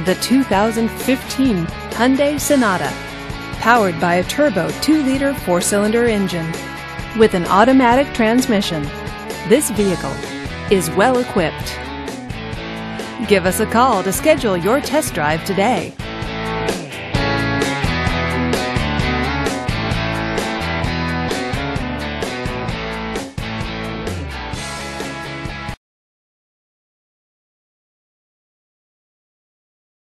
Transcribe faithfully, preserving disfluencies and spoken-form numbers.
the two thousand fifteen Hyundai Sonata. Powered by a turbo two liter four-cylinder engine with an automatic transmission, this vehicle is well equipped. Give us a call to schedule your test drive today.